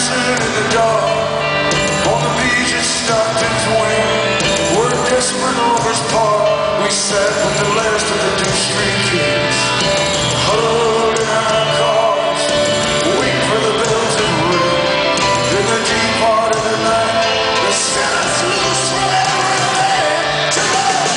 dancing in the dark on the beach at Stockton's Wing, where desperate lovers part. We sat with the last of the Duke Street kids, huddled in our cars, waiting for the bells to ring. In the deep part of the night, the set us loose from everything to love.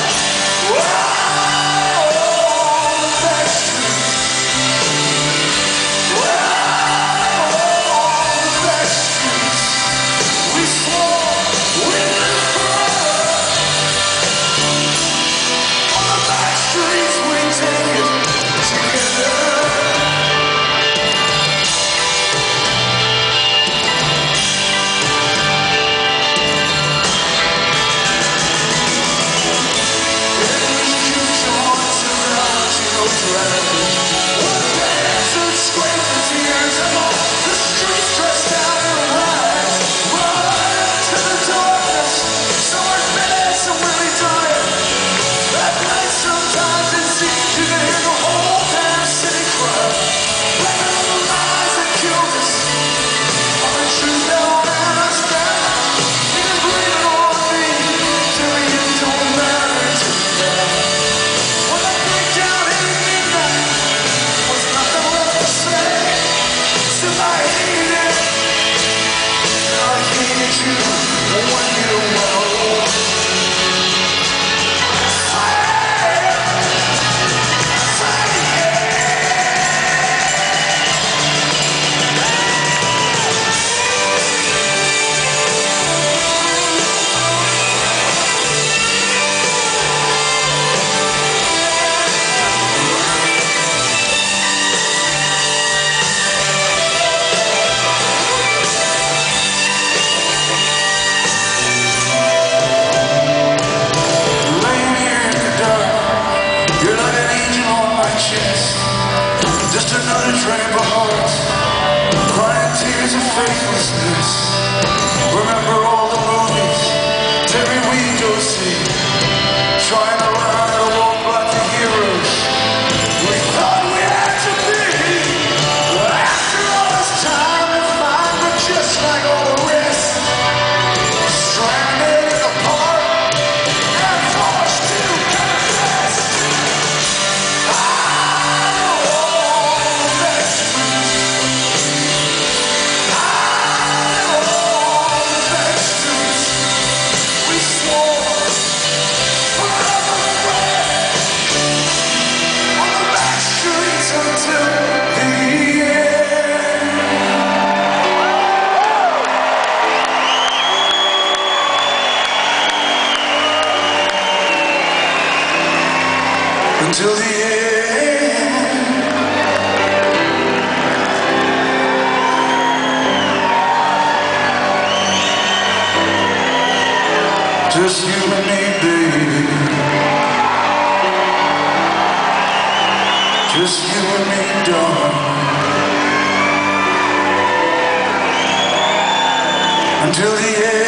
Just another train for hearts, crying tears of faithlessness. Remember all the movies every week go see, trying to learn how to walk like the heroes we thought we had to be. But after all this time and mine, we're just like all the rest, stranded apart and forced to confess. Until the end, just you and me, baby. Just you and me, darling. Until the end.